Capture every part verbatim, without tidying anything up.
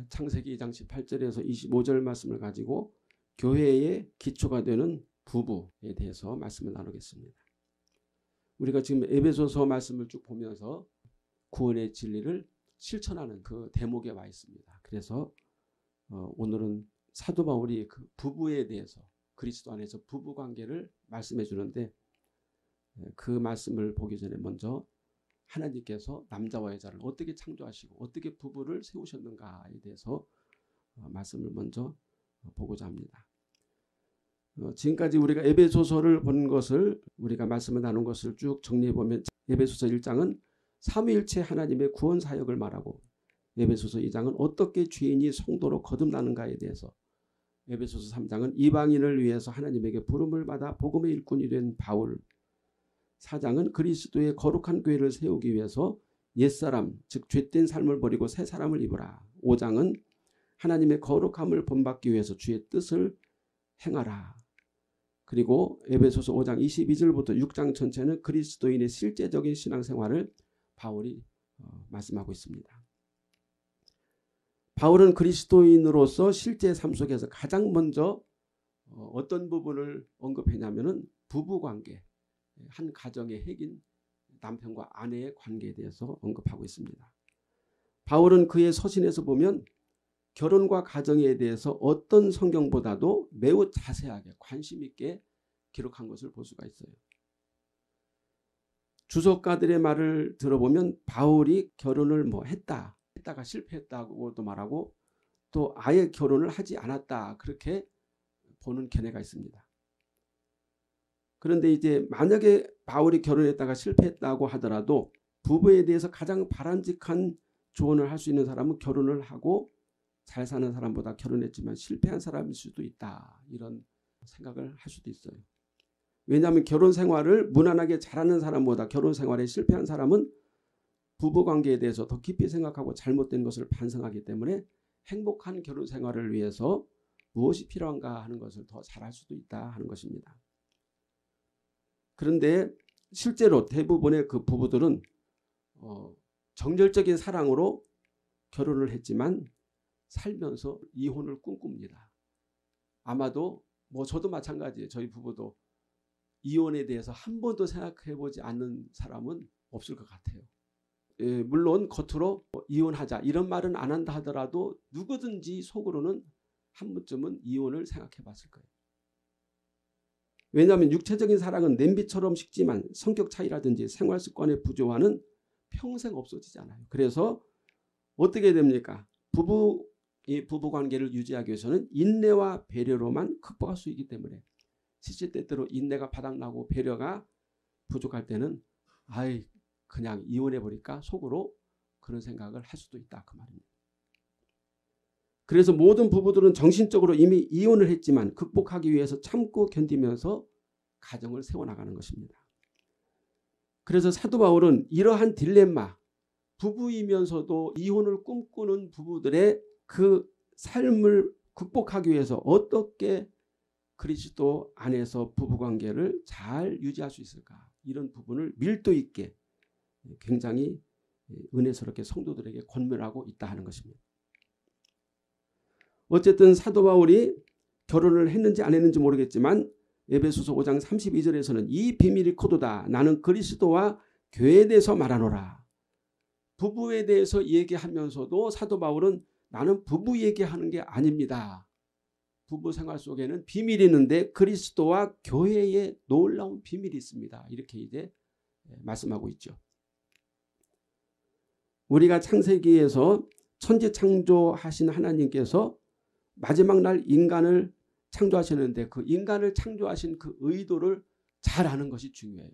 창세기 이 장 십팔 절에서 이십오 절 말씀을 가지고 교회의 기초가 되는 부부에 대해서 말씀을 나누겠습니다. 우리가 지금 에베소서 말씀을 쭉 보면서 구원의 진리를 실천하는 그 대목에 와 있습니다. 그래서 어, 오늘은 사도 바울이 그 부부에 대해서 그리스도 안에서 부부 관계를 말씀해 주는데 그 말씀을 보기 전에 먼저 하나님께서 남자와 여자를 어떻게 창조하시고 어떻게 부부를 세우셨는가에 대해서 어, 말씀을 먼저 보고자 합니다. 어, 지금까지 우리가 에베소서를 본 것을 우리가 말씀을 나눈 것을 쭉 정리해 보면 에베소서 일 장은 삼위일체 하나님의 구원 사역을 말하고 에베소서 이 장은 어떻게 죄인이 성도로 거듭나는가에 대해서 에베소서 삼 장은 이방인을 위해서 하나님에게 부름을 받아 복음의 일꾼이 된 바울, 사 장은 그리스도의 거룩한 교회를 세우기 위해서 옛사람 즉 죄된 삶을 버리고 새 사람을 입으라, 오 장은 하나님의 거룩함을 본받기 위해서 주의 뜻을 행하라. 그리고 에베소서 오 장 이십이 절부터 육 장 전체는 그리스도인의 실제적인 신앙생활을 바울이 어, 말씀하고 있습니다. 바울은 그리스도인으로서 실제 삶 속에서 가장 먼저 어, 어떤 부분을 언급했냐면은 부부관계, 한 가정의 핵인 남편과 아내의 관계에 대해서 언급하고 있습니다. 바울은 그의 서신에서 보면 결혼과 가정에 대해서 어떤 성경보다도 매우 자세하게 관심 있게 기록한 것을 볼 수가 있어요. 주석가들의 말을 들어보면 바울이 결혼을 뭐 했다, 했다가 실패했다고도 말하고 또 아예 결혼을 하지 않았다 그렇게 보는 견해가 있습니다. 그런데 이제 만약에 바울이 결혼했다가 실패했다고 하더라도 부부에 대해서 가장 바람직한 조언을 할 수 있는 사람은 결혼을 하고 잘 사는 사람보다 결혼했지만 실패한 사람일 수도 있다, 이런 생각을 할 수도 있어요. 왜냐하면 결혼 생활을 무난하게 잘하는 사람보다 결혼 생활에 실패한 사람은 부부관계에 대해서 더 깊이 생각하고 잘못된 것을 반성하기 때문에 행복한 결혼 생활을 위해서 무엇이 필요한가 하는 것을 더 잘할 수도 있다 하는 것입니다. 그런데 실제로 대부분의 그 부부들은 어, 정열적인 사랑으로 결혼을 했지만 살면서 이혼을 꿈꿉니다. 아마도 뭐 저도 마찬가지예요. 저희 부부도 이혼에 대해서 한 번도 생각해보지 않는 사람은 없을 것 같아요. 예, 물론 겉으로 뭐 이혼하자 이런 말은 안 한다 하더라도 누구든지 속으로는 한 번쯤은 이혼을 생각해 봤을 거예요. 왜냐하면 육체적인 사랑은 냄비처럼 식지만 성격 차이라든지 생활 습관의 부조화는 평생 없어지지 않아요. 그래서 어떻게 됩니까? 부부, 이 부부관계를 유지하기 위해서는 인내와 배려로만 극복할 수 있기 때문에 실제 때때로 인내가 바닥나고 배려가 부족할 때는 아이 그냥 이혼해버릴까 속으로 그런 생각을 할 수도 있다 그 말입니다. 그래서 모든 부부들은 정신적으로 이미 이혼을 했지만 극복하기 위해서 참고 견디면서 가정을 세워나가는 것입니다. 그래서 사도 바울은 이러한 딜레마, 부부이면서도 이혼을 꿈꾸는 부부들의 그 삶을 극복하기 위해서 어떻게 그리스도 안에서 부부관계를 잘 유지할 수 있을까, 이런 부분을 밀도 있게 굉장히 은혜스럽게 성도들에게 권면하고 있다 하는 것입니다. 어쨌든 사도 바울이 결혼을 했는지 안 했는지 모르겠지만 에베소서 오 장 삼십이 절에서는 이 비밀이 코도다, 나는 그리스도와 교회에 대해서 말하노라. 부부에 대해서 얘기하면서도 사도 바울은 나는 부부 얘기하는 게 아닙니다. 부부 생활 속에는 비밀이 있는데 그리스도와 교회에 놀라운 비밀이 있습니다. 이렇게 이제 말씀하고 있죠. 우리가 창세기에서 천지 창조하신 하나님께서 마지막 날 인간을 창조하셨는데 그 인간을 창조하신 그 의도를 잘 아는 것이 중요해요.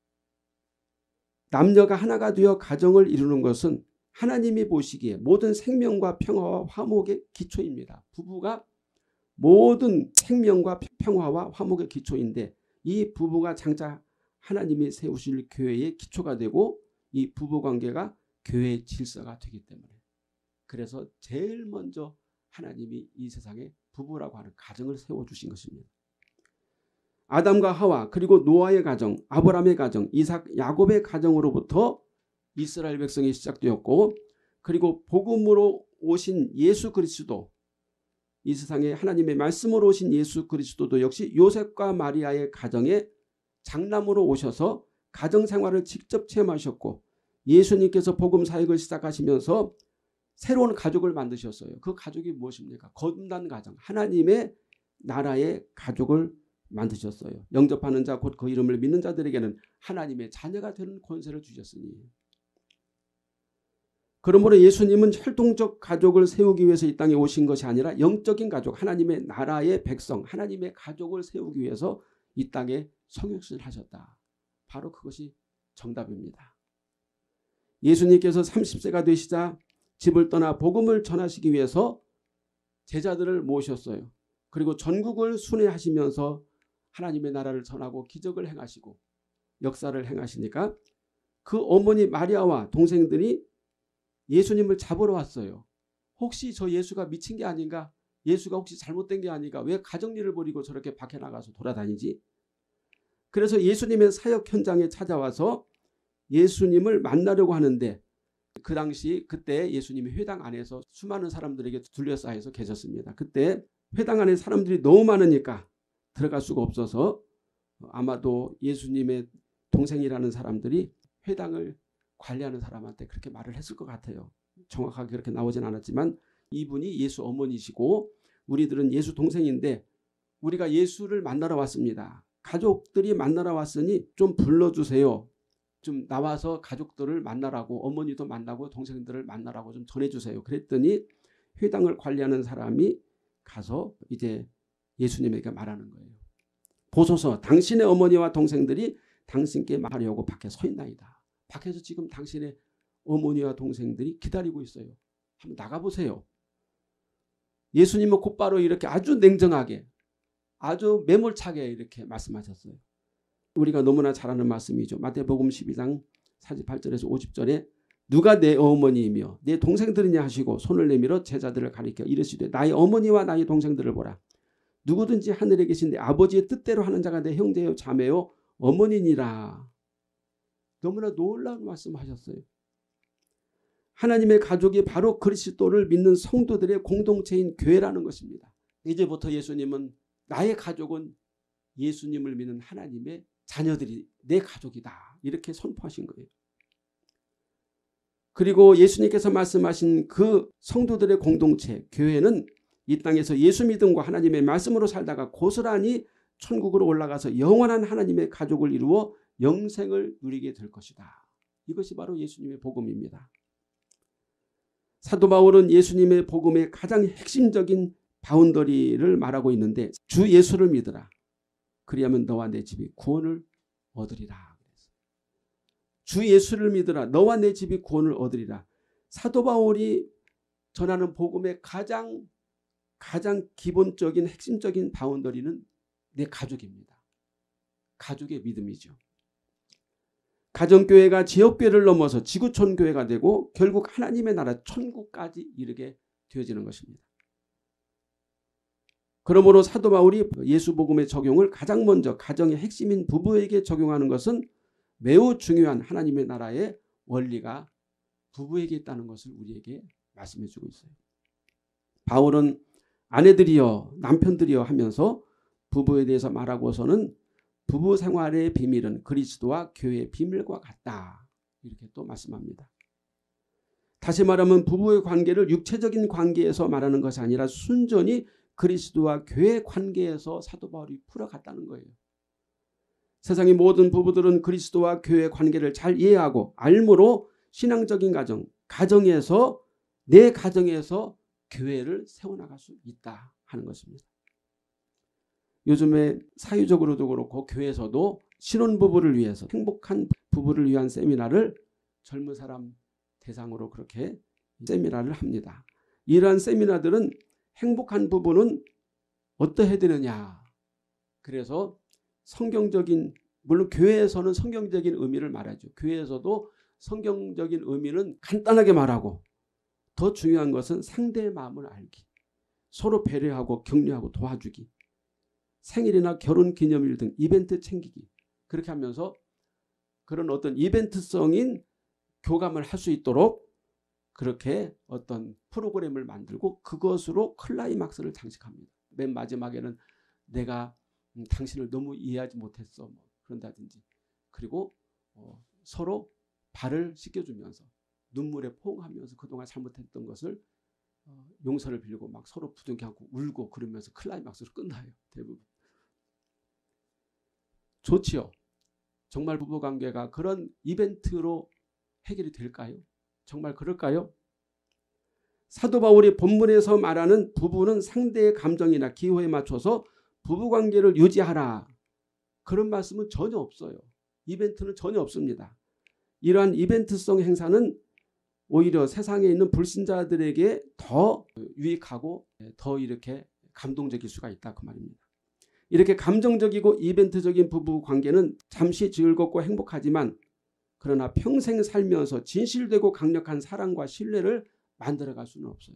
남녀가 하나가 되어 가정을 이루는 것은 하나님이 보시기에 모든 생명과 평화와 화목의 기초입니다. 부부가 모든 생명과 평화와 화목의 기초인데 이 부부가 장차 하나님이 세우실 교회의 기초가 되고 이 부부관계가 교회의 질서가 되기 때문에, 그래서 제일 먼저 하나님이 이 세상에 부부라고 하는 가정을 세워주신 것입니다. 아담과 하와 그리고 노아의 가정, 아브라함의 가정, 이삭, 야곱의 가정으로부터 이스라엘 백성이 시작되었고, 그리고 복음으로 오신 예수 그리스도, 이 세상에 하나님의 말씀으로 오신 예수 그리스도도 역시 요셉과 마리아의 가정에 장남으로 오셔서 가정생활을 직접 체험하셨고 예수님께서 복음 사역을 시작하시면서 새로운 가족을 만드셨어요. 그 가족이 무엇입니까? 거듭난 가정, 하나님의 나라의 가족을 만드셨어요. 영접하는 자 곧 그 이름을 믿는 자들에게는 하나님의 자녀가 되는 권세를 주셨으니. 그러므로 예수님은 혈통적 가족을 세우기 위해서 이 땅에 오신 것이 아니라 영적인 가족, 하나님의 나라의 백성, 하나님의 가족을 세우기 위해서 이 땅에 성육신을 하셨다. 바로 그것이 정답입니다. 예수님께서 삼십 세가 되시자 집을 떠나 복음을 전하시기 위해서 제자들을 모으셨어요. 그리고 전국을 순회하시면서 하나님의 나라를 전하고 기적을 행하시고 역사를 행하시니까 그 어머니 마리아와 동생들이 예수님을 잡으러 왔어요. 혹시 저 예수가 미친 게 아닌가? 예수가 혹시 잘못된 게 아닌가? 왜 가정일을 버리고 저렇게 밖에 나가서 돌아다니지? 그래서 예수님의 사역 현장에 찾아와서 예수님을 만나려고 하는데 그 당시 그때 예수님이 회당 안에서 수많은 사람들에게 둘러싸여서 계셨습니다. 그때 회당 안에 사람들이 너무 많으니까 들어갈 수가 없어서 아마도 예수님의 동생이라는 사람들이 회당을 관리하는 사람한테 그렇게 말을 했을 것 같아요. 정확하게 그렇게 나오진 않았지만 이분이 예수 어머니시고 우리들은 예수 동생인데 우리가 예수를 만나러 왔습니다. 가족들이 만나러 왔으니 좀 불러주세요. 좀 나와서 가족들을 만나라고, 어머니도 만나고 동생들을 만나라고 좀 전해주세요. 그랬더니 회당을 관리하는 사람이 가서 이제 예수님에게 말하는 거예요. 보소서, 당신의 어머니와 동생들이 당신께 말하려고 밖에 서 있나이다. 밖에서 지금 당신의 어머니와 동생들이 기다리고 있어요. 한번 나가보세요. 예수님은 곧바로 이렇게 아주 냉정하게, 아주 매몰차게 이렇게 말씀하셨어요. 우리가 너무나 잘 아는 말씀이죠. 마태복음 십이 장 사십팔 절에서 오십 절에 누가 내 어머니이며 내 동생들이냐 하시고 손을 내밀어 제자들을 가리켜 이르시되 나의 어머니와 나의 동생들을 보라. 누구든지 하늘에 계신 내 아버지의 뜻대로 하는 자가 내 형제요 자매요 어머니니라. 너무나 놀라운 말씀하셨어요. 하나님의 가족이 바로 그리스도를 믿는 성도들의 공동체인 교회라는 것입니다. 이제부터 예수님은 나의 가족은 예수님을 믿는 하나님의 자녀들이 내 가족이다. 이렇게 선포하신 거예요. 그리고 예수님께서 말씀하신 그 성도들의 공동체, 교회는 이 땅에서 예수 믿음과 하나님의 말씀으로 살다가 고스란히 천국으로 올라가서 영원한 하나님의 가족을 이루어 영생을 누리게 될 것이다. 이것이 바로 예수님의 복음입니다. 사도 바울은 예수님의 복음의 가장 핵심적인 바운더리를 말하고 있는데 주 예수를 믿으라. 그리하면 너와 내 집이 구원을 얻으리라. 주 예수를 믿으라. 너와 내 집이 구원을 얻으리라. 사도 바울이 전하는 복음의 가장 가장 기본적인 핵심적인 바운더리는 내 가족입니다. 가족의 믿음이죠. 가정교회가 지역교회를 넘어서 지구촌교회가 되고 결국 하나님의 나라 천국까지 이르게 되어지는 것입니다. 그러므로 사도 바울이 예수 복음의 적용을 가장 먼저 가정의 핵심인 부부에게 적용하는 것은 매우 중요한 하나님의 나라의 원리가 부부에게 있다는 것을 우리에게 말씀해 주고 있어요. 바울은 아내들이여 남편들이여 하면서 부부에 대해서 말하고서는 부부 생활의 비밀은 그리스도와 교회의 비밀과 같다. 이렇게 또 말씀합니다. 다시 말하면 부부의 관계를 육체적인 관계에서 말하는 것이 아니라 순전히 그리스도와 교회 관계에서 사도 바울이 풀어갔다는 거예요. 세상의 모든 부부들은 그리스도와 교회 관계를 잘 이해하고 알므로 신앙적인 가정, 가정에서 내 가정에서 교회를 세워나갈 수 있다 하는 것입니다. 요즘에 사회적으로도 그렇고 교회에서도 신혼부부를 위해서 행복한 부부를 위한 세미나를 젊은 사람 대상으로 그렇게 세미나를 합니다. 이러한 세미나들은 행복한 부부는 어떠해야 되느냐. 그래서 성경적인 물론 교회에서는 성경적인 의미를 말하죠. 교회에서도 성경적인 의미는 간단하게 말하고 더 중요한 것은 상대의 마음을 알기. 서로 배려하고 격려하고 도와주기. 생일이나 결혼기념일 등 이벤트 챙기기. 그렇게 하면서 그런 어떤 이벤트성인 교감을 할 수 있도록 그렇게 어떤 프로그램을 만들고 그것으로 클라이막스를 장식합니다. 맨 마지막에는 내가 음, 당신을 너무 이해하지 못했어 뭐 그런다든지 그리고 어, 서로 발을 씻겨주면서 눈물에 포옹하면서 그동안 잘못했던 것을 어, 용서를 빌고 막 서로 부둥켜 안고 울고 그러면서 클라이막스로 끝나요. 대부분. 좋지요. 정말 부부관계가 그런 이벤트로 해결이 될까요? 정말 그럴까요? 사도 바울이 본문에서 말하는 부부는 상대의 감정이나 기호에 맞춰서 부부관계를 유지하라. 그런 말씀은 전혀 없어요. 이벤트는 전혀 없습니다. 이러한 이벤트성 행사는 오히려 세상에 있는 불신자들에게 더 유익하고 더 이렇게 감동적일 수가 있다 그 말입니다. 이렇게 감정적이고 이벤트적인 부부관계는 잠시 즐겁고 행복하지만 그러나 평생 살면서 진실되고 강력한 사랑과 신뢰를 만들어갈 수는 없어요.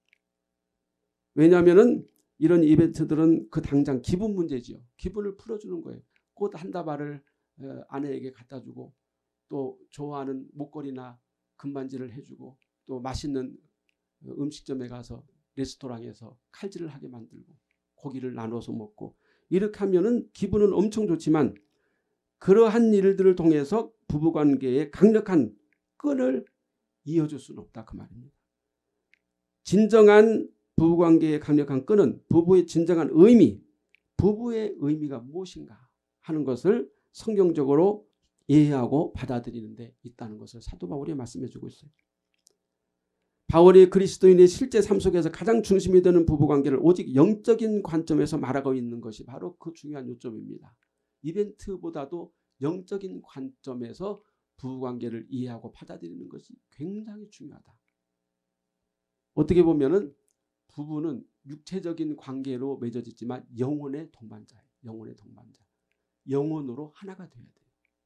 왜냐하면 이런 이벤트들은 그 당장 기분 문제지요. 기분을 풀어주는 거예요. 꽃 한 다발을 아내에게 갖다 주고 또 좋아하는 목걸이나 금반지를 해주고 또 맛있는 음식점에 가서 레스토랑에서 칼질을 하게 만들고 고기를 나눠서 먹고 이렇게 하면은 기분은 엄청 좋지만 그러한 일들을 통해서 부부관계의 강력한 끈을 이어줄 수는 없다 그 말입니다. 진정한 부부관계의 강력한 끈은 부부의 진정한 의미, 부부의 의미가 무엇인가 하는 것을 성경적으로 이해하고 받아들이는 데 있다는 것을 사도 바울이 말씀해 주고 있어요. 바울이 그리스도인의 실제 삶 속에서 가장 중심이 되는 부부관계를 오직 영적인 관점에서 말하고 있는 것이 바로 그 중요한 요점입니다. 이벤트보다도 영적인 관점에서 부부관계를 이해하고 받아들이는 것이 굉장히 중요하다. 어떻게 보면은 부부는 육체적인 관계로 맺어지지만 영혼의 동반자예요. 영혼의 동반자. 영혼으로 하나가 돼야 돼요.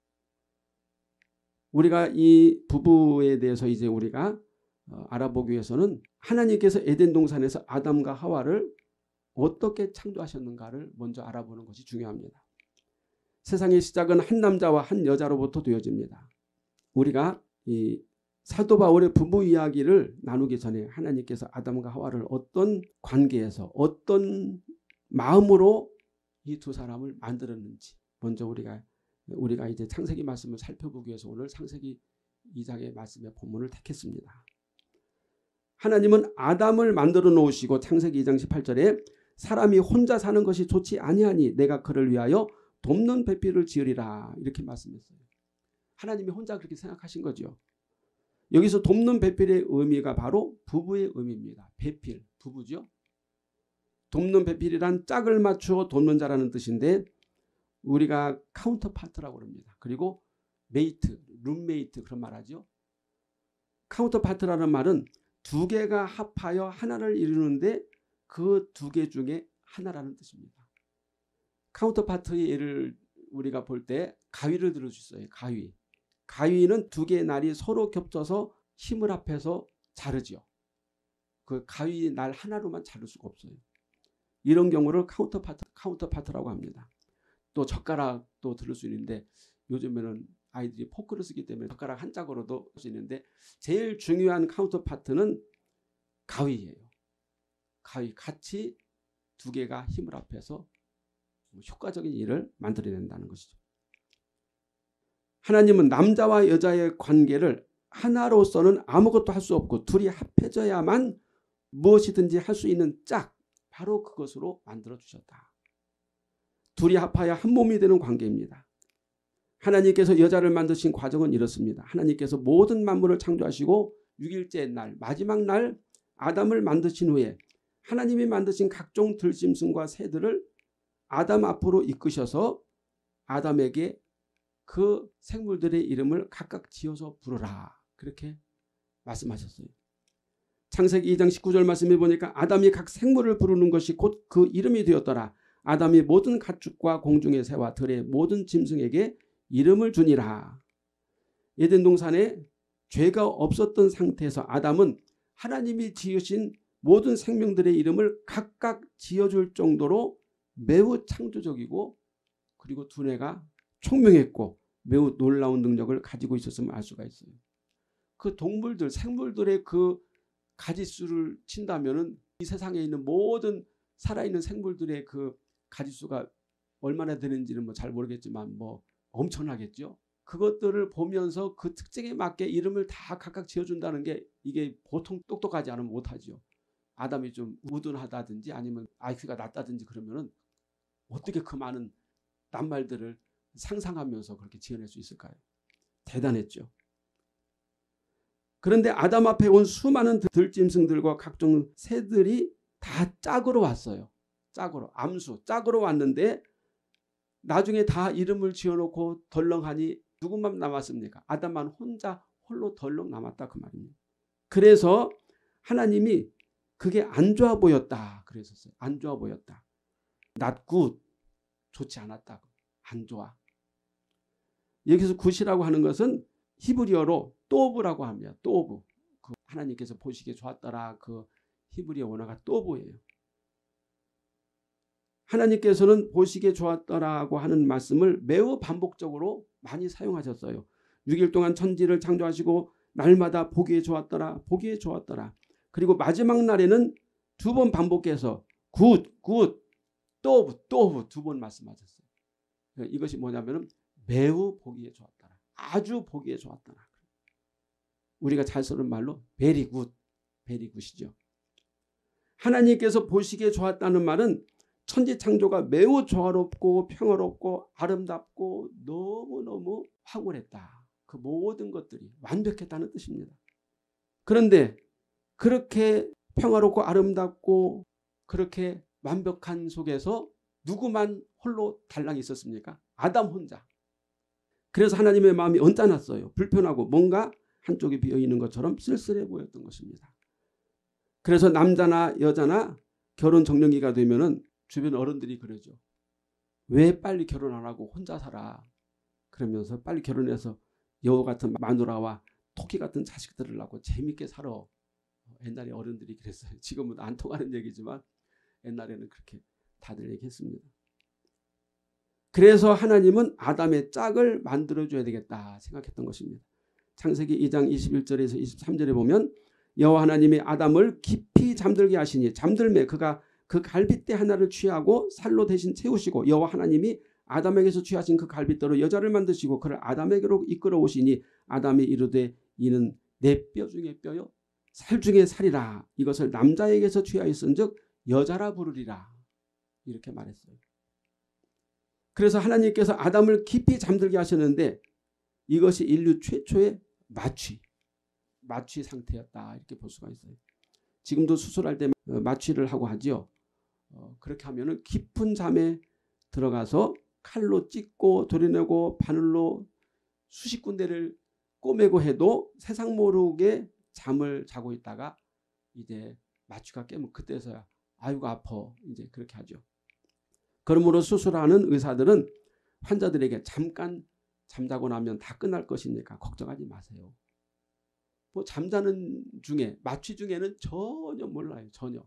우리가 이 부부에 대해서 이제 우리가 어, 알아보기 위해서는 하나님께서 에덴 동산에서 아담과 하와를 어떻게 창조하셨는가를 먼저 알아보는 것이 중요합니다. 세상의 시작은 한 남자와 한 여자로부터 되어집니다. 우리가 이 사도 바울의 부부 이야기를 나누기 전에 하나님께서 아담과 하와를 어떤 관계에서 어떤 마음으로 이 두 사람을 만들었는지 먼저 우리가 우리가 이제 창세기 말씀을 살펴보기 위해서 오늘 창세기 이 장의 말씀의 본문을 택했습니다. 하나님은 아담을 만들어 놓으시고 창세기 이 장 십팔 절에 사람이 혼자 사는 것이 좋지 아니하니 내가 그를 위하여 돕는 배필을 지으리라 이렇게 말씀했어요. 하나님이 혼자 그렇게 생각하신 거죠. 여기서 돕는 배필의 의미가 바로 부부의 의미입니다. 배필, 부부죠. 돕는 배필이란 짝을 맞추어 돕는 자라는 뜻인데 우리가 카운터파트라고 합니다. 그리고 메이트, 룸메이트 그런 말 하죠. 카운터파트라는 말은 두 개가 합하여 하나를 이루는데 그 두 개 중에 하나라는 뜻입니다. 카운터파트의 예를 우리가 볼 때 가위를 들을 수 있어요. 가위. 가위는 두 개의 날이 서로 겹쳐서 힘을 합해서 자르죠. 그 가위 날 하나로만 자를 수가 없어요. 이런 경우를 카운터파트, 카운터파트라고 합니다. 또 젓가락도 들을 수 있는데 요즘에는 아이들이 포크를 쓰기 때문에 젓가락 한 짝으로도 할 수 있는데 제일 중요한 카운터파트는 가위예요. 가위 같이 두 개가 힘을 합해서 효과적인 일을 만들어낸다는 것이죠. 하나님은 남자와 여자의 관계를 하나로서는 아무것도 할 수 없고 둘이 합해져야만 무엇이든지 할 수 있는 짝, 바로 그것으로 만들어주셨다. 둘이 합하여 한 몸이 되는 관계입니다. 하나님께서 여자를 만드신 과정은 이렇습니다. 하나님께서 모든 만물을 창조하시고 육 일째 날 마지막 날 아담을 만드신 후에 하나님이 만드신 각종 들짐승과 새들을 아담 앞으로 이끄셔서 아담에게 그 생물들의 이름을 각각 지어서 부르라 그렇게 말씀하셨어요. 창세기 이 장 십구 절 말씀해 보니까 아담이 각 생물을 부르는 것이 곧 그 이름이 되었더라. 아담이 모든 가축과 공중의 새와 들의 모든 짐승에게 이름을 주니라. 에덴 동산에 죄가 없었던 상태에서 아담은 하나님이 지으신 모든 생명들의 이름을 각각 지어줄 정도로 매우 창조적이고 그리고 두뇌가 총명했고 매우 놀라운 능력을 가지고 있었음을 알 수가 있어요. 그 동물들, 생물들의 그 가지수를 친다면은 이 세상에 있는 모든 살아있는 생물들의 그 가지수가 얼마나 되는지는 뭐 잘 모르겠지만 뭐 엄청나겠죠. 그것들을 보면서 그 특징에 맞게 이름을 다 각각 지어준다는 게 이게 보통 똑똑하지 않으면 못하죠. 아담이 좀 우둔하다든지 아니면 아이큐가 낮다든지 그러면은 어떻게 그 많은 낱말들을 상상하면서 그렇게 지어낼 수 있을까요? 대단했죠. 그런데 아담 앞에 온 수많은 들짐승들과 각종 새들이 다 짝으로 왔어요. 짝으로, 암수, 짝으로 왔는데 나중에 다 이름을 지어놓고 덜렁하니 누구만 남았습니까? 아담만 혼자 홀로 덜렁 남았다 그 말입니다. 그래서 하나님이 그게 안 좋아 보였다 그랬었어요. 안 좋아 보였다. not good, 좋지 않았다. 안 좋아. 여기서 굿이라고 하는 것은 히브리어로 또브라고 합니다. 또브. 그 하나님께서 보시기에 좋았더라. 그 히브리어 원어가 또브예요. 하나님께서는 보시기에 좋았더라고 하는 말씀을 매우 반복적으로 많이 사용하셨어요. 육 일 동안 천지를 창조하시고 날마다 보기에 좋았더라. 보기에 좋았더라. 그리고 마지막 날에는 두 번 반복해서 굿, 굿, 또브, 또브 두 번 말씀하셨어요. 이것이 뭐냐면은 매우 보기에 좋았더라. 아주 보기에 좋았더라. 우리가 잘 쓰는 말로 very good, very good이죠. 하나님께서 보시기에 좋았다는 말은 천지 창조가 매우 조화롭고 평화롭고 아름답고 너무너무 황홀했다. 그 모든 것들이 완벽했다는 뜻입니다. 그런데 그렇게 평화롭고 아름답고 그렇게 완벽한 속에서 누구만 홀로 달랑 있었습니까? 아담 혼자. 그래서 하나님의 마음이 언짢았어요. 불편하고 뭔가 한쪽이 비어있는 것처럼 쓸쓸해 보였던 것입니다. 그래서 남자나 여자나 결혼 정년기가 되면은 주변 어른들이 그러죠. 왜 빨리 결혼 안 하고 혼자 살아? 그러면서 빨리 결혼해서 여우 같은 마누라와 토끼 같은 자식들을 낳고 재밌게 살아. 옛날에 어른들이 그랬어요. 지금은 안 통하는 얘기지만 옛날에는 그렇게 다들 얘기했습니다. 그래서 하나님은 아담의 짝을 만들어줘야 되겠다 생각했던 것입니다. 창세기 이 장 이십일 절에서 이십삼 절에 보면 여호와 하나님이 아담을 깊이 잠들게 하시니 잠들매 그가 그 갈빗대 하나를 취하고 살로 대신 채우시고 여호와 하나님이 아담에게서 취하신 그 갈빗대로 여자를 만드시고 그를 아담에게로 이끌어 오시니 아담이 이르되 이는 내 뼈 중에 뼈요 살 중에 살이라 이것을 남자에게서 취하였은즉 여자라 부르리라 이렇게 말했어요. 그래서 하나님께서 아담을 깊이 잠들게 하셨는데 이것이 인류 최초의 마취 마취 상태였다 이렇게 볼 수가 있어요. 지금도 수술할 때 마취를 하고 하지요. 어, 그렇게 하면은 깊은 잠에 들어가서 칼로 찢고 도려내고 바늘로 수십 군데를 꼬매고 해도 세상 모르게 잠을 자고 있다가 이제 마취가 깨면 그때서야 아이고 아파 이제 그렇게 하죠. 그러므로 수술하는 의사들은 환자들에게 잠깐 잠자고 나면 다 끝날 것이니까 걱정하지 마세요. 뭐 잠자는 중에 마취 중에는 전혀 몰라요. 전혀.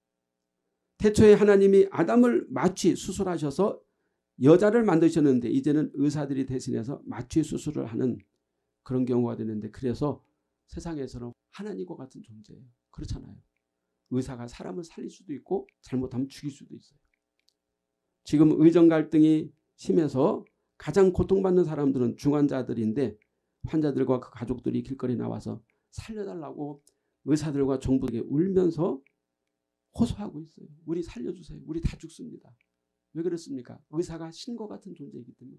태초에 하나님이 아담을 마취 수술하셔서 여자를 만드셨는데 이제는 의사들이 대신해서 마취 수술을 하는 그런 경우가 되는데 그래서 세상에서는 하나님과 같은 존재예요. 그렇잖아요. 의사가 사람을 살릴 수도 있고 잘못하면 죽일 수도 있어요. 지금 의정 갈등이 심해서 가장 고통받는 사람들은 중환자들인데 환자들과 그 가족들이 길거리 나와서 살려달라고 의사들과 정부에게 울면서 호소하고 있어요. 우리 살려주세요. 우리 다 죽습니다. 왜 그렇습니까? 의사가 신과 같은 존재이기 때문에.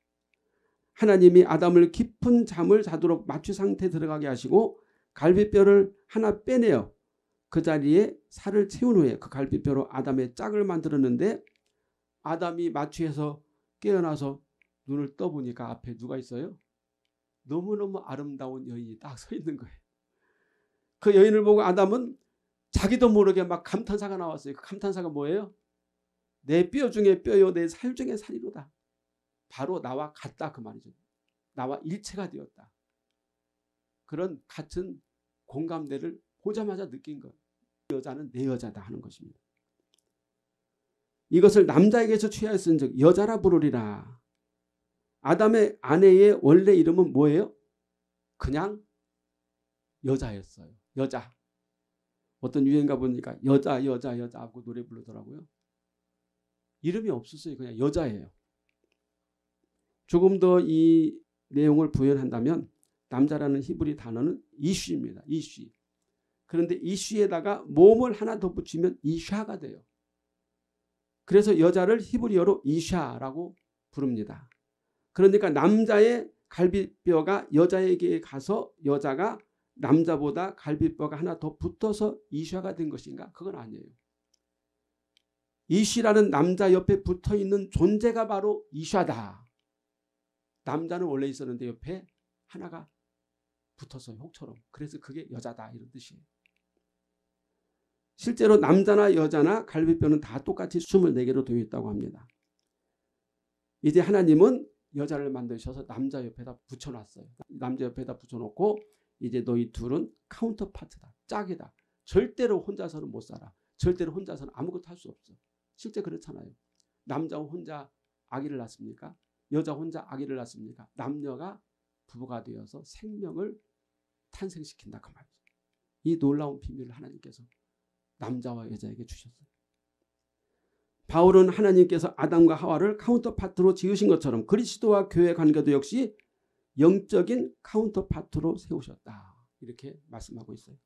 하나님이 아담을 깊은 잠을 자도록 마취 상태에 들어가게 하시고 갈비뼈를 하나 빼내어 그 자리에 살을 채운 후에 그 갈비뼈로 아담의 짝을 만들었는데 아담이 마취해서 깨어나서 눈을 떠보니까 앞에 누가 있어요? 너무너무 아름다운 여인이 딱 서 있는 거예요. 그 여인을 보고 아담은 자기도 모르게 막 감탄사가 나왔어요. 그 감탄사가 뭐예요? 내 뼈 중에 뼈요 내 살 중에 살이로다. 바로 나와 같다 그 말이죠. 나와 일체가 되었다. 그런 같은 공감대를 보자마자 느낀 거예요. 여자는 내 여자다 하는 것입니다. 이것을 남자에게서 취하였은즉 여자라 부르리라. 아담의 아내의 원래 이름은 뭐예요? 그냥 여자였어요. 여자. 어떤 유행가 보니까 여자 여자 여자 하고 노래 부르더라고요. 이름이 없었어요. 그냥 여자예요. 조금 더 이 내용을 부연한다면 남자라는 히브리 단어는 이슈입니다. 이슈. 그런데 이슈에다가 몸을 하나 더 붙이면 이샤가 돼요. 그래서 여자를 히브리어로 이샤라고 부릅니다. 그러니까 남자의 갈비뼈가 여자에게 가서 여자가 남자보다 갈비뼈가 하나 더 붙어서 이샤가 된 것인가? 그건 아니에요. 이시라는 남자 옆에 붙어있는 존재가 바로 이샤다. 남자는 원래 있었는데 옆에 하나가 붙어서 혹처럼. 그래서 그게 여자다 이런 뜻이에요. 실제로 남자나 여자나 갈비뼈는 다 똑같이 스물네 개로 되어 있다고 합니다. 이제 하나님은 여자를 만드셔서 남자 옆에다 붙여놨어요. 남자 옆에다 붙여놓고 이제 너희 둘은 카운터파트다. 짝이다. 절대로 혼자서는 못 살아. 절대로 혼자서는 아무것도 할 수 없어. 실제 그렇잖아요. 남자 혼자 아기를 낳습니까? 여자 혼자 아기를 낳습니까? 남녀가 부부가 되어서 생명을 탄생시킨다 그 말이죠. 이 놀라운 비밀을 하나님께서 남자와 여자에게 주셨어요. 바울은 하나님께서 아담과 하와를 카운터파트로 지으신 것처럼 그리스도와 교회 관계도 역시 영적인 카운터파트로 세우셨다. 이렇게 말씀하고 있어요.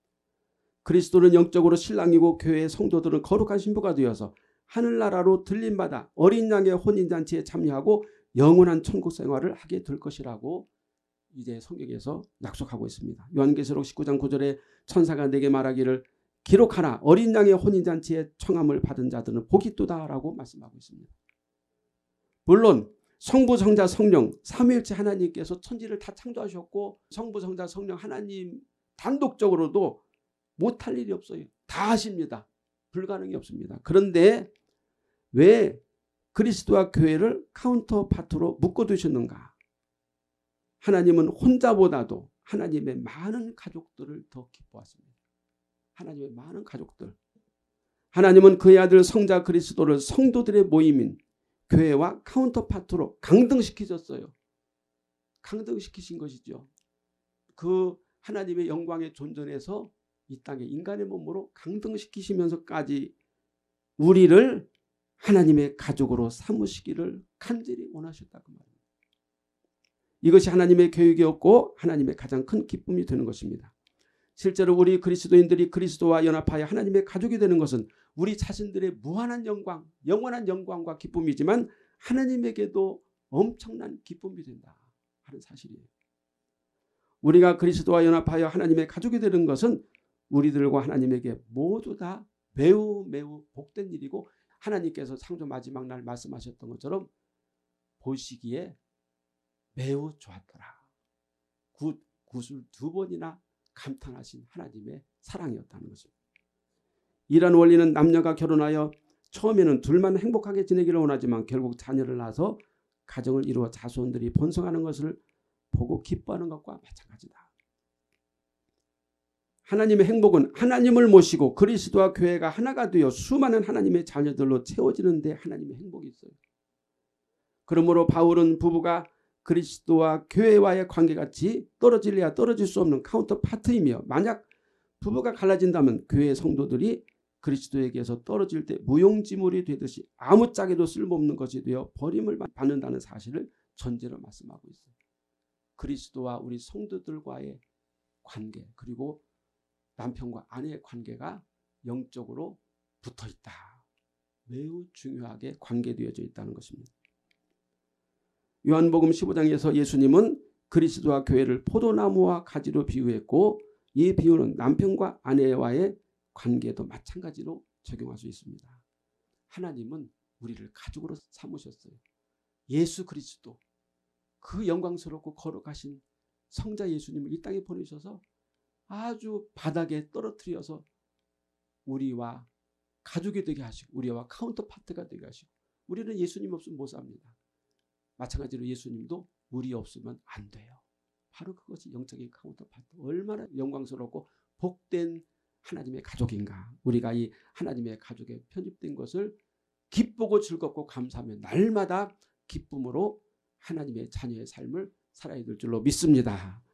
그리스도는 영적으로 신랑이고 교회의 성도들은 거룩한 신부가 되어서 하늘나라로 들림받아 어린 양의 혼인잔치에 참여하고 영원한 천국 생활을 하게 될 것이라고 이제 성경에서 약속하고 있습니다. 요한계시록 십구 장 구 절에 천사가 내게 말하기를 기록하라 어린 양의 혼인잔치에 청함을 받은 자들은 복이 있도다라고 말씀하고 있습니다. 물론 성부 성자 성령 삼위일체 하나님께서 천지를 다 창조하셨고 성부 성자 성령 하나님 단독적으로도 못할 일이 없어요. 다 하십니다. 불가능이 없습니다. 그런데 왜 그리스도와 교회를 카운터파트로 묶어두셨는가? 하나님은 혼자보다도 하나님의 많은 가족들을 더 기뻐하십니다. 하나님의 많은 가족들. 하나님은 그의 아들 성자 그리스도를 성도들의 모임인 교회와 카운터파트로 강등시키셨어요. 강등시키신 것이죠. 그 하나님의 영광의 존전에서 이 땅에 인간의 몸으로 강등시키시면서까지 우리를 하나님의 가족으로 삼으시기를 간절히 원하셨다 그 말입니다. 이것이 하나님의 계획이었고 하나님의 가장 큰 기쁨이 되는 것입니다. 실제로 우리 그리스도인들이 그리스도와 연합하여 하나님의 가족이 되는 것은 우리 자신들의 무한한 영광, 영원한 영광과 기쁨이지만 하나님에게도 엄청난 기쁨이 된다 하는 사실이에요. 우리가 그리스도와 연합하여 하나님의 가족이 되는 것은 우리들과 하나님에게 모두 다 매우 매우 복된 일이고 하나님께서 창조 마지막 날 말씀하셨던 것처럼 보시기에 매우 좋았더라. 굿, 굿을 두 번이나 감탄하신 하나님의 사랑이었다는 것입니다. 이런 원리는 남녀가 결혼하여 처음에는 둘만 행복하게 지내기를 원하지만 결국 자녀를 낳아서 가정을 이루어 자손들이 번성하는 것을 보고 기뻐하는 것과 마찬가지다. 하나님의 행복은 하나님을 모시고 그리스도와 교회가 하나가 되어 수많은 하나님의 자녀들로 채워지는 데 하나님의 행복이 있어요. 그러므로 바울은 부부가 그리스도와 교회와의 관계같이 떨어질래야 떨어질 수 없는 카운터파트이며 만약 부부가 갈라진다면 교회 성도들이 그리스도에게서 떨어질 때 무용지물이 되듯이 아무짝에도 쓸모없는 것이 되어 버림을 받는다는 사실을 전제로 말씀하고 있어요. 그리스도와 우리 성도들과의 관계 그리고 남편과 아내의 관계가 영적으로 붙어있다. 매우 중요하게 관계되어져 있다는 것입니다. 요한복음 십오 장에서 예수님은 그리스도와 교회를 포도나무와 가지로 비유했고 이 비유는 남편과 아내와의 관계도 마찬가지로 적용할 수 있습니다. 하나님은 우리를 가족으로 삼으셨어요. 예수 그리스도 그 영광스럽고 거룩하신 성자 예수님을 이 땅에 보내셔서 아주 바닥에 떨어뜨려서 우리와 가족이 되게 하시고 우리와 카운터파트가 되게 하시고 우리는 예수님 없으면 못 삽니다. 마찬가지로 예수님도 우리 없으면 안 돼요. 바로 그것이 영적인 카운터파트. 얼마나 영광스럽고 복된 하나님의 가족인가. 우리가 이 하나님의 가족에 편입된 것을 기쁘고 즐겁고 감사하며 날마다 기쁨으로 하나님의 자녀의 삶을 살아야 될 줄로 믿습니다.